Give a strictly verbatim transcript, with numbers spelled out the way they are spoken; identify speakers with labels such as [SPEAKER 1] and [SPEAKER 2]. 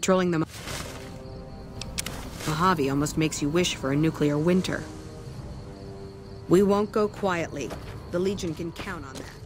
[SPEAKER 1] Patrolling the Mojave almost makes you wish for a nuclear winter. We won't go quietly. The Legion can count on that.